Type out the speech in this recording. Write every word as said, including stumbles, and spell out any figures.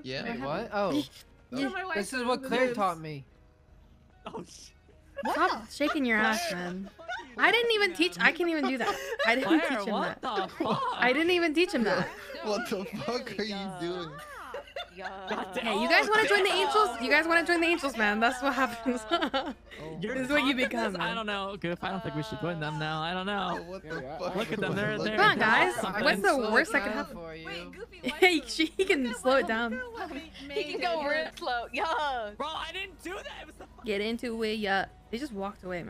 Yeah. Wait, what? Oh. No, my wife This is knows what it Claire is. taught me. Oh shit. Stop shaking your ass, man. I didn't even teach. I can't even do that. I didn't Claire, teach him what that. the fuck? I didn't even teach him that. What the fuck are you doing? God damn- Hey, you guys want to join the damn. Angels? You guys want to join the Angels, man? That's what happens. You're This is what you confident? become, man. I don't know, Goof. I don't think we should join them now. I don't know. What the Yeah, fuck? Look at them, they're- Look they're- Come on, guys. Something. What's the Slow it worst that could down happen? for you. Wait, Goofy, why He, did she, he can slow it down. He can go real slow. Yeah. Bro, I didn't do that. It was the Get into it, yeah. They just walked away, man.